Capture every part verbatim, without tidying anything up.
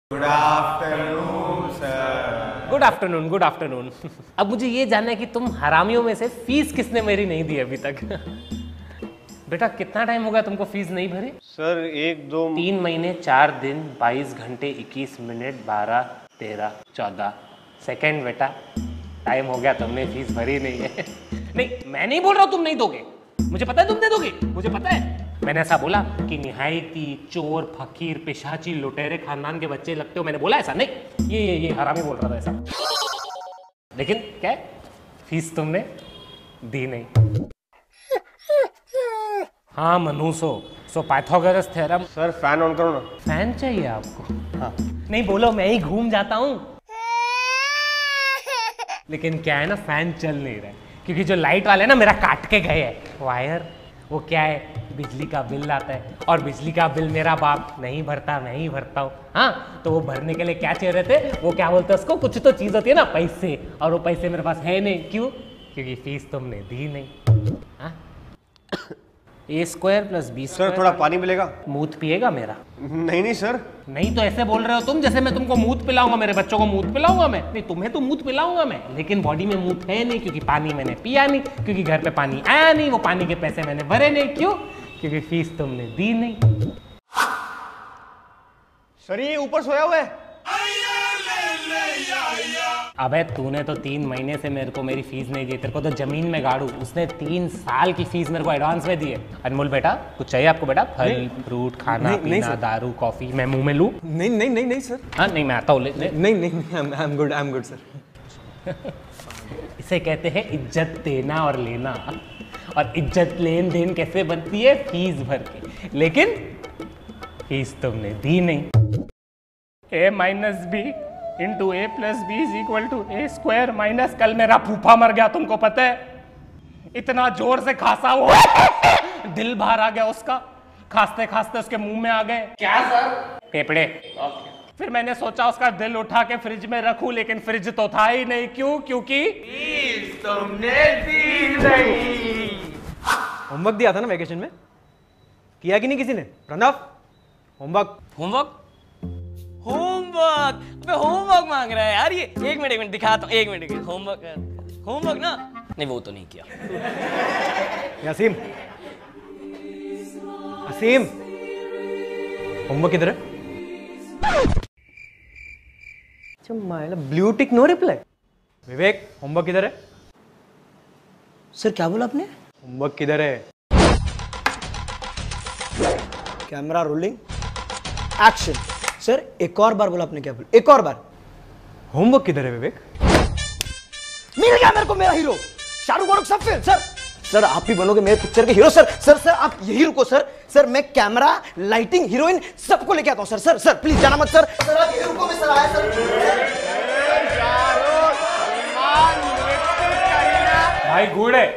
Good afternoon sir. Good afternoon good afternoon. अब मुझे ये जानना है कि तुम हरामियों में से फीस किसने मेरी नहीं दी अभी तक? बेटा कितना टाइम हो गया तुमको फीस नहीं भरी? सर एक दो तीन महीने चार दिन बाईस घंटे इक्कीस मिनट बारह तेरह चौदह सेकेंड बेटा टाइम हो गया, तुमने फीस भरी नहीं है। नहीं मैं नहीं बोल रहा हूँ तुम नहीं दोगे, मुझे पता है तुम दे दोगे, मुझे पता है। मैंने ऐसा बोला कि निहायती चोर फकीर पिशाची लुटेरे खानदान के बच्चे लगते हो, मैंने बोला ऐसा नहीं, ये ये ये हरामी बोल रहा था ऐसा। लेकिन क्या है, फीस तुमने दी नहीं। हाँ मनुसो so Pythagoras theorem. Sir fan on करो ना। फैन चाहिए आपको? हाँ नहीं बोलो, मैं ही घूम जाता हूँ। लेकिन क्या है ना, फैन चल नहीं रहा है क्योंकि जो लाइट वाले ना मेरा काट के गए हैं वायर। वो क्या है, बिजली का बिल आता है और बिजली का बिल मेरा बाप नहीं भरता, मैं ही भरता हूँ। हाँ तो वो भरने के लिए क्या चाहिए रहते, वो क्या बोलते हैं उसको, कुछ तो चीज़ होती है ना पैसे, और वो पैसे मेरे पास है नहीं। क्यों? क्योंकि फीस तुमने दी नहीं। हाँ A square plus B sir थोड़ा पानी मिलेगा? मूत पिएगा मेरा? नहीं नहीं सर। नहीं तो ऐसे बोल रहे हो तुम जैसे मैं तुमको मूत पिलाऊंगा, मेरे बच्चों को मूत पिलाऊंगा मैं। नहीं तुम्हें तो मूत पिलाऊंगा मैं, लेकिन बॉडी में मूत है नहीं क्योंकि पानी मैंने पिया नहीं, क्योंकि घर पे पानी आया नहीं, वो पानी के पैसे मैंने भरे नहीं। क्यों? क्योंकि फीस तुमने दी नहीं। सर ये ऊपर सोया हुआ है। अबे तूने तो तीन महीने से मेरे को मेरी फीस नहीं दी, तेरे को तो जमीन में गाड़ू। उसने तीन साल की फीस मेरे को एडवांस में दी है। अनमोल बेटा कुछ चाहिए आपको बेटा? फल फ्रूट खाना नहीं, पीना नहीं, दारू कॉफी मैं मुंह में लूं? नहीं नहीं नहीं नहीं सर। हाँ नहीं मैं आता हूँ। नहीं नहीं नहीं I am good I am good sir. इसे कहते हैं इज्जत देना और लेना। और इज्जत लेन देन कैसे बनती है? फीस भर के। लेकिन फीस तुमने दी नहीं। A minus B into A plus B is equal to A square minus. कल मेरा फूफा मर गया, तुमको पता है? इतना जोर से खांसा वो दिल बाहर आ गया उसका, खांसते खांसते उसके मुंह में आ गए। क्या सर? फेफड़े। फिर मैंने सोचा उसका दिल उठा के फ्रिज में रखूं, लेकिन फ्रिज तो था ही नहीं। क्यों? क्योंकि तुमने दी नहीं। होमवर्क दिया था ना वेकेशन में, किया कि नहीं किसी ने? प्रणव होमवर्क। होमवर्क होमवर्क अबे होमवर्क मांग रहा है यार ये। एक मिनट एक मिनट दिखाता हूँ, एक मिनट। होमवर्क होमवर्क ना, नहीं वो तो नहीं किया। यासीम असीम होमवर्क किधर है? Blue tick no reply. Vivek homework किधर है? सर क्या बोला आपने? होमवर्क किधर है? Camera rolling action. सर एक और बार बोला आपने, क्या बोला? एक और बार। होमवर्क किधर है विवेक? मिल गया मेरे को मेरा हीरो, शाहरुख खान सब फिल्म। सर सर आप ही बनोगे मेरे पिक्चर के हीरो। सर सर सर आप यही रुको सर। सर मैं कैमरा लाइटिंग हीरोइन सबको लेके आता हूँ सर। सर सर प्लीज जाना मत सर। सर आप यही रुको, मैं सर आया सर। भाई गुड़ है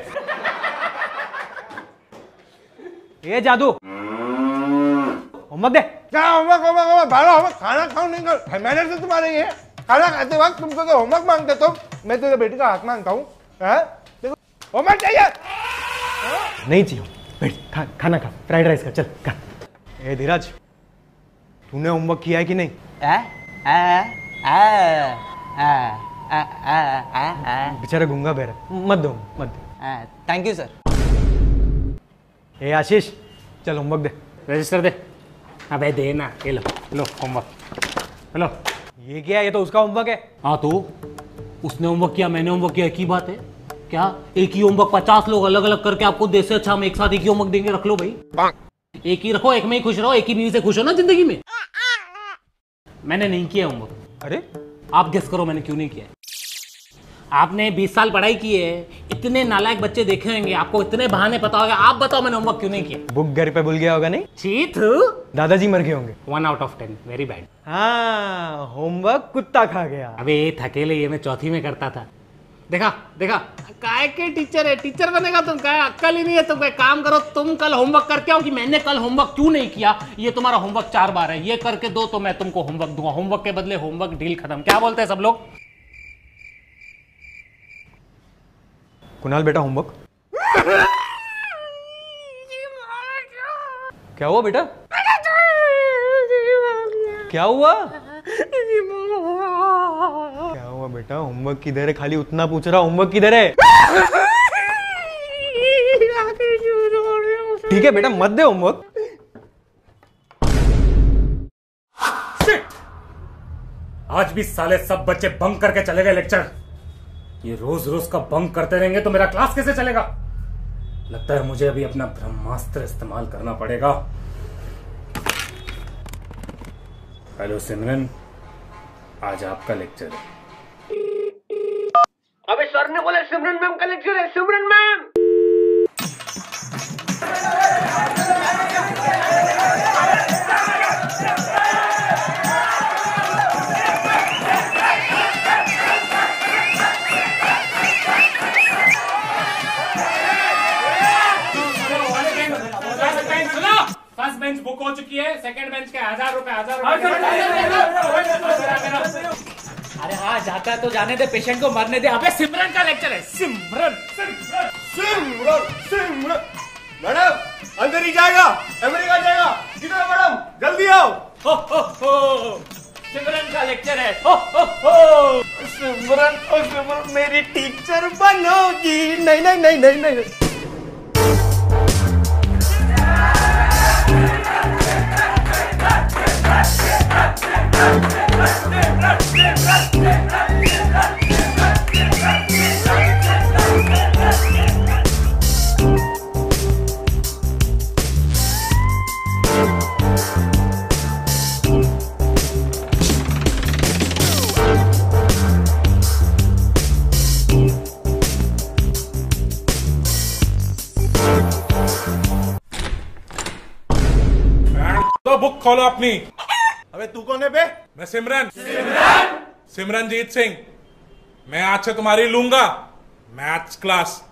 ये जादू। होमवर्क दे। क्या होमवर्क होमवर्क होमवर्क भाड़ा होमवर्क? खाना खाओ नहीं कर, मैंने से तुम्हारे ये खाना खाते वक्त तुमको तो होमवर्क मांगते तुम। मैं तेरे बेटी का हाथ मांगता हूँ। होमवर्क चाहिए? नहीं चाहिए, बैठ खा, खाना खा, फ्राइड राइस खा, चल खा। ए धीरज तूने होमवर्क किया है कि नहीं? आ आ आ आ आ आ बेचारा गूंगा बहरा, मत दो मत दो। Thank you sir. ए आशीष चल होमवर्क दे। रजिस्टर दे। अबे दे ना, ये लो लो होमवर्क लो। ये क्या है? ये तो उसका होमवर्क है। हाँ तो उसने होमवर्क किया मैंने होमवर्क किया, एक ही बात है क्या? एक ही होमवर्क पचास लोग अलग अलग करके आपको दे से अच्छा हम एक साथ एक ही होमवर्क देंगे। रख लो भाई, एक ही रखो, एक में ही खुश रहो, एक ही बीवी से खुश हो ना जिंदगी में। मैंने नहीं किया होमवर्क। अरे आप गेस करो मैंने क्यों नहीं किया? आपने बीस साल पढ़ाई की है, इतने नालायक बच्चे देखे होंगे, आपको इतने बहाने पता होगा। आप बताओ मैंने होमवर्क क्यों नहीं किया? बुक घर पे भूल गया होगा? नहीं चीत दादाजी मर गए होंगे। One out of ten, very bad. हाँ होमवर्क कुत्ता खा गया। अबे ये थकेले ये मैं चौथी में करता था। देखा देखा काय के टीचर है, टीचर बनेगा तुम? काय अक्ल ही नहीं है तुम? काम करो तुम, कल होमवर्क करके आओ कि मैंने कल होमवर्क क्यों नहीं किया। ये तुम्हारा होमवर्क चार बार है, ये करके दो तो मैं तुमको होमवर्क दूंगा। होमवर्क के बदले होमवर्क, डील खत्म। क्या बोलते हैं सब लोग? कुणाल बेटा होमवर्क। क्या हुआ बेटा? क्या हुआ? क्या हुआ बेटा, होमवर्क किधर है? खाली उतना पूछ रहा, होमवर्क किधर है? ठीक है बेटा, मत दे होमवर्क। आज भी साले सब बच्चे बंक करके चले गए लेक्चर। ये रोज रोज का बंक करते रहेंगे तो मेरा क्लास कैसे चलेगा? लगता है मुझे अभी अपना ब्रह्मास्त्र इस्तेमाल करना पड़ेगा। हेलो सिमरन, आज आपका लेक्चर है। अबे सर ने बोला सिमरन मैम का लेक्चर है। Simran ma'am first bench book हो चुकी है, सेकंड बेंच के हजार रुपए हजार रुपए। अरे हाँ, जाता है तो जाने दे, पेशेंट को मरने दे। अबे सिमरन का लेक्चर है। सिमरन सिमरन सिमरन सिमरन मैडम अंदर ही जाएगा, अमेरिका जाएगा। किधर मैडम, जल्दी आओ। हो हो हो, सिमरन का लेक्चर है। हो हो हो, सिमरन ओ सिमरन मेरी टीचर बनोगी। नहीं नहीं नहीं नहीं नहीं तो बुक खोलो अपनी। अबे तू कौन है बे? मैं सिमरन सिमरन सिमरनजीत सिंह। मैं आज से तुम्हारी लूंगा मैथ्स क्लास।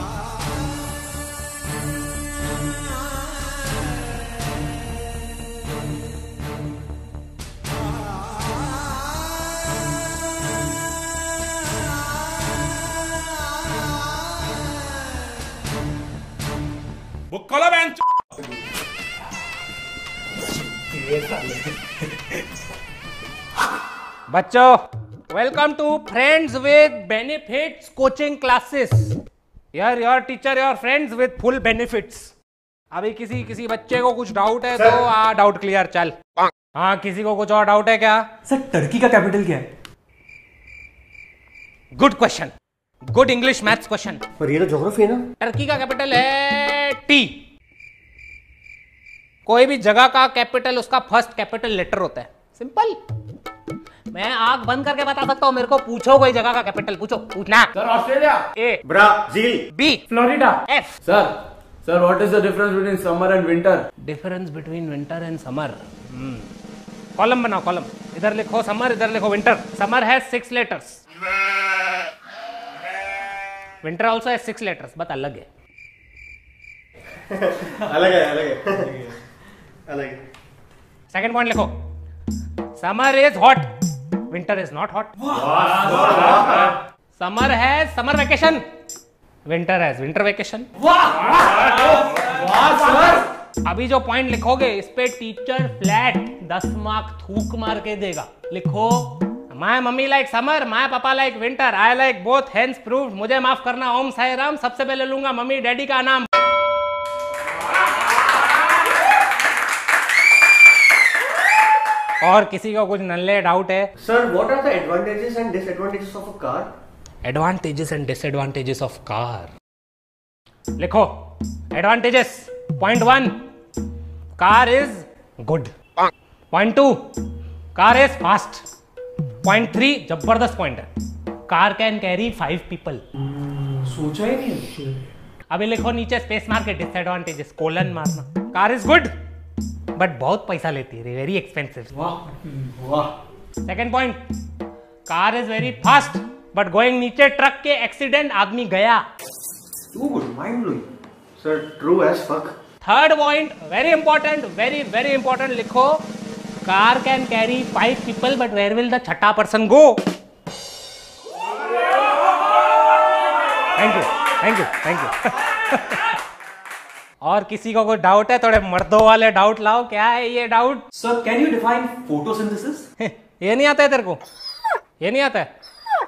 बुक खोलो बेंच। बच्चों, welcome to friends with benefits coaching classes. यार your teacher your friends with full benefits. अभी किसी किसी बच्चे को कुछ डाउट है तो आ डाउट क्लियर चल। हाँ, किसी को कुछ और डाउट है क्या? सर टर्की का कैपिटल क्या है? Good question, good English maths question. पर ये तो ज्योग्राफी है ना। टर्की का कैपिटल है टी। कोई भी जगह का कैपिटल उसका फर्स्ट कैपिटल लेटर होता है। सिंपल। मैं आंख बंद करके बता सकता हूं। मेरे को पूछो कोई जगह का कैपिटल, पूछो। पूछना। Sir Australia. A Brazil. B Florida. F sir sir what is the difference between summer and winter? Difference between winter and summer. Column बनाओ, कॉलम। इधर लिखो समर, इधर लिखो winter. Summer has six letters, winter also has six letters, but अलग है। अलग है अलग है अलग है। सेकंड पॉइंट लिखो, summer is hot, winter is not hot. Summer has summer vacation, winter has winter vacation. अभी जो पॉइंट लिखोगे इस पे टीचर फ्लैट दस मार्क थूक मार के देगा। लिखो, my mummy like summer, my papa like winter, I like both, hence proved. मुझे माफ करना, ओम साई राम। सबसे पहले लूंगा मम्मी डैडी का नाम। और किसी को कुछ नल्ले डाउट है? Sir what are the advantages and disadvantages of a car? Advantages and disadvantages of car. लिखो advantages. Point one, car is good. Point two, car is fast. Point three, जबरदस्त पॉइंट है, car can carry five people. सोचा ही नहीं। अभी लिखो नीचे space मार के डिसएडवांटेजेस, कोलन मारना। कार इज गुड बट बहुत पैसा लेती है, वेरी एक्सपेंसिव। वाह वाह। Second point, car is very fast but going नीचे ट्रक के एक्सीडेंट, आदमी गया। Too good, mind blowing. Sir true as fuck. Third point, very important, very very important, लिखो, car can carry five people but where will the छठा person go? Thank you thank you thank you. और किसी को कोई doubt है? थोड़े मर्दों वाले डाउट लाओ। क्या है ये doubt? Sir can you define photosynthesis? ये नहीं आता है तेरे को? ये नहीं आता है?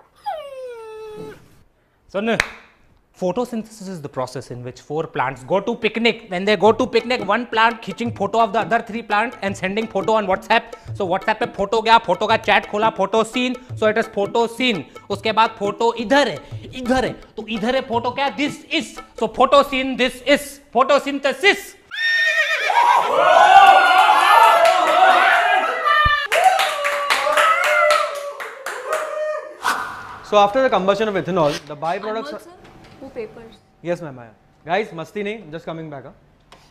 सुन, photosynthesis is the process in which four plants go to picnic. When they go to picnic, one plant खींचिंग photo of the other three plant and sending photo on WhatsApp. So WhatsApp पे photo गया, photo का chat खोला, photo scene. So it is photo scene. उसके बाद photo इधर है, इधर है, तो इधर है photo क्या? This is. So photo scene, this is photosynthesis. So after the combustion of ethanol, the byproducts. Anmol, sir, who papers? Yes, ma'am. Guys, मस्ती नहीं, just coming back. Huh?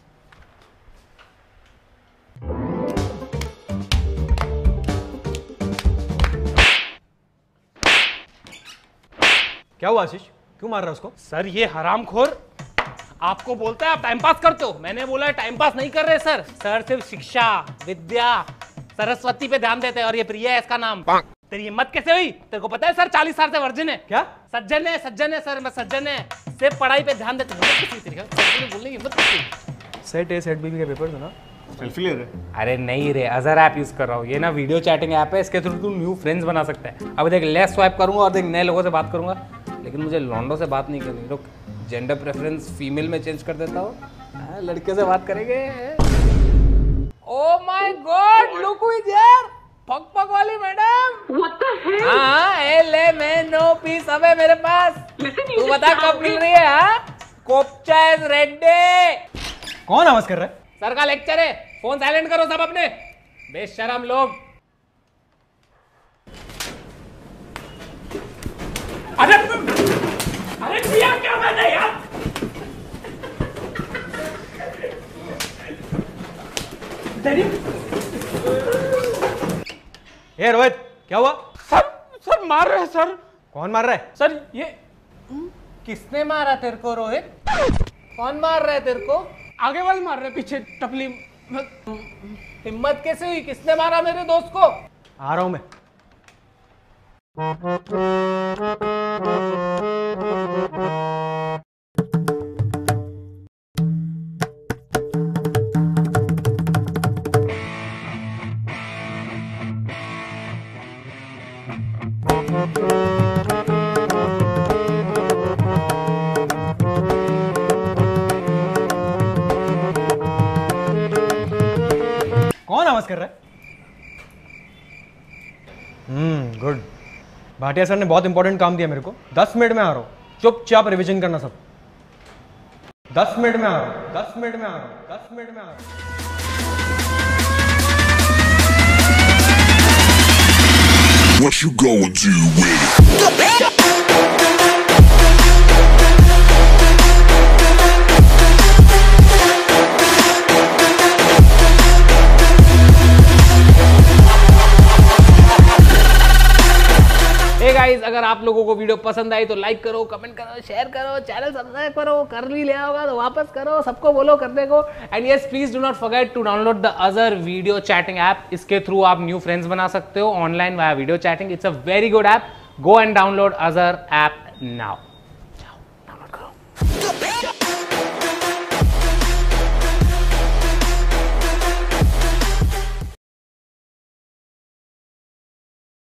क्या हुआ आशीष? क्यों मार रहा है उसको? सर ये हरामखोर आपको बोलता है आप टाइम पास करते हो। मैंने बोला है टाइम पास नहीं कर रहे सर। सर सिर्फ शिक्षा, विद्या, सरस्वती पे ध्यान देते हैं और ये प्रिया है इसका नाम। तेरी हिम्मत कैसे हुई? तेरे को पता है सर चालीस साल से वर्जिन है। क्या? सज्जन है, सज्जन है सर, मैं सज्जन है। सिर्फ पढ़ाई पे ध्यान देते हैं। बोलने की हिम्मत कैसे? सेट ए सेट बी के पेपर्स है ना? सेल्फी ले रहे? अरे नहीं रे, अजर ऐप यूज कर रहा हूँ। ये ना वीडियो चैटिंग ऐप है, इसके थ्रू तू न्यू फ्रेंड्स बना सकता है। अब देख, लेफ्ट स्वाइप करूंगा और देख नए लोगों से बात करूंगा, लेकिन मुझे लॉन्डो से बात नहीं करनी। रुक, जेंडर प्रेफरेंस फीमेल में चेंज कर देता हूँ, लड़के से बात करेंगे। Oh my god, look who is here, पक पक वाली मैडम। What the hell? हाँ, ए ले मैं नो पीस अब है मेरे पास। तू बता कब मिल रही है? हाँ, कोपचा इज रेडी। कौन आवाज कर रहा है? सर का लेक्चर है, फोन साइलेंट करो सब अपने बेशरम लोग। अरे अरे किया क्या मैंने यार? ए रोहित, क्या हुआ? सर सर मार रहे हैं सर। कौन मार रहा है? सर ये किसने मारा तेरे को रोहित? कौन मार रहा है तेरे को? आगे वाले मार रहे, पीछे टपली। हिम्मत कैसे हुई? किसने मारा मेरे दोस्त को? आ रहा हूं मैं। कौन आवाज कर रहा है? हम्म गुड। भाटिया सर ने बहुत इंपॉर्टेंट काम दिया मेरे को। दस मिनट में आ रहा हूँ, चुपचाप रिवीजन करना सब। दस मिनट में आ रहा हूँ, दस मिनट में आ रहा हूँ, दस मिनट में आ रहा हूँ। What you going to do with it? Hey guys, अगर आप लोगों को वीडियो पसंद आई तो लाइक करो, कमेंट करो, शेयर करो, चैनल सब्सक्राइब करो। कर भी लिया होगा तो वापस करो, सबको बोलो करने को। And yes, please do not forget to download the Azar video chatting app. इसके थ्रू आप न्यू फ्रेंड्स बना सकते हो online via video chatting. It's a very good app. Go and download Azar app now.